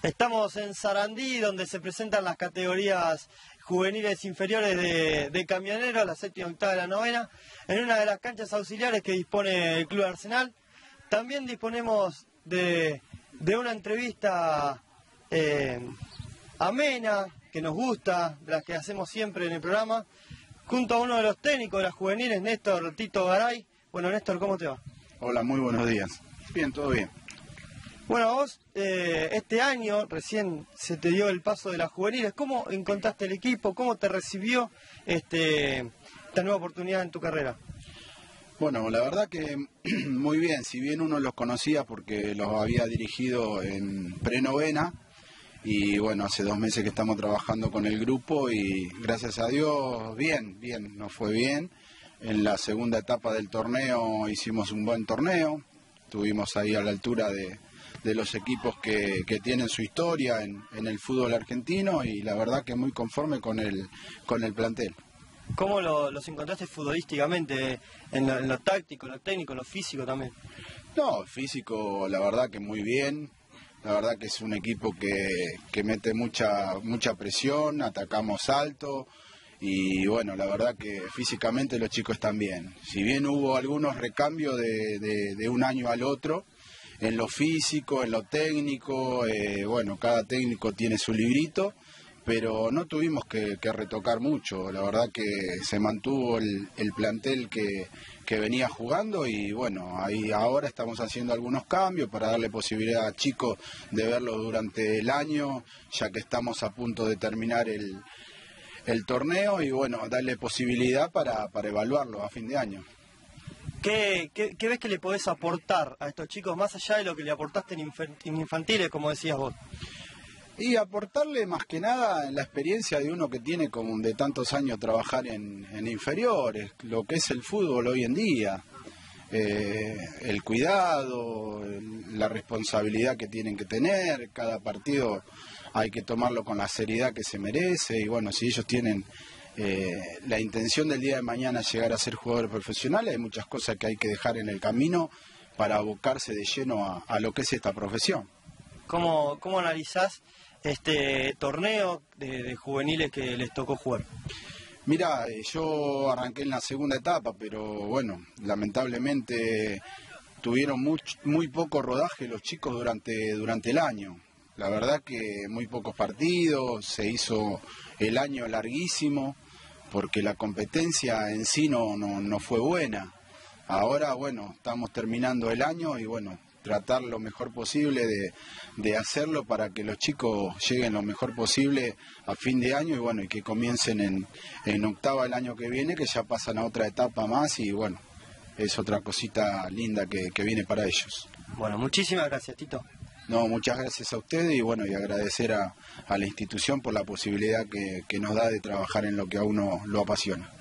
Estamos en Sarandí, donde se presentan las categorías juveniles inferiores de Camioneros, la séptima, octava y la novena, en una de las canchas auxiliares que dispone el Club Arsenal. También disponemos de una entrevista amena, que nos gusta, de las que hacemos siempre en el programa, junto a uno de los técnicos de las juveniles, Néstor Tito Garay. Bueno, Néstor, ¿cómo te va? Hola, muy buenos días. Bien, todo bien. Bueno, vos este año recién se te dio el paso de las juveniles. ¿Cómo encontraste el equipo? ¿Cómo te recibió esta nueva oportunidad en tu carrera? Bueno, la verdad que muy bien. Si bien uno los conocía porque los había dirigido en prenovena, y bueno, hace 2 meses que estamos trabajando con el grupo y gracias a Dios, bien, nos fue bien. En la segunda etapa del torneo hicimos un buen torneo, estuvimos ahí a la altura de los equipos que tienen su historia en el fútbol argentino y la verdad que muy conforme con el plantel. ¿Cómo los encontraste futbolísticamente, en lo táctico, en lo técnico, en lo físico también? No, físico la verdad que muy bien, la verdad que es un equipo que mete mucha presión, atacamos alto y bueno, la verdad que físicamente los chicos están bien. Si bien hubo algunos recambios de un año al otro, en lo físico, en lo técnico, bueno, cada técnico tiene su librito, pero no tuvimos que retocar mucho, la verdad que se mantuvo el plantel que venía jugando y bueno, ahí ahora estamos haciendo algunos cambios para darle posibilidad a chicos de verlos durante el año, ya que estamos a punto de terminar el torneo y bueno, darle posibilidad para evaluarlo a fin de año. ¿Qué ves que le podés aportar a estos chicos más allá de lo que le aportaste en infantiles, como decías vos? Y aportarle más que nada la experiencia de uno que tiene como de tantos años trabajar en inferiores, lo que es el fútbol hoy en día, el cuidado, la responsabilidad que tienen que tener, cada partido hay que tomarlo con la seriedad que se merece y bueno, si ellos tienen la intención del día de mañana llegar a ser jugadores profesionales, hay muchas cosas que hay que dejar en el camino para abocarse de lleno a lo que es esta profesión. ¿Cómo analizás este torneo de juveniles que les tocó jugar? Mira, yo arranqué en la segunda etapa, pero bueno, lamentablemente tuvieron muy poco rodaje los chicos durante el año. La verdad que muy pocos partidos, se hizo el año larguísimo porque la competencia en sí no fue buena. Ahora, bueno, estamos terminando el año y bueno, tratar lo mejor posible de hacerlo para que los chicos lleguen lo mejor posible a fin de año y bueno, y que comiencen en octava el año que viene, que ya pasan a otra etapa más y bueno, es otra cosita linda que viene para ellos. Bueno, muchísimas gracias, Tito. No, muchas gracias a ustedes y bueno, y agradecer a la institución por la posibilidad que nos da de trabajar en lo que a uno lo apasiona.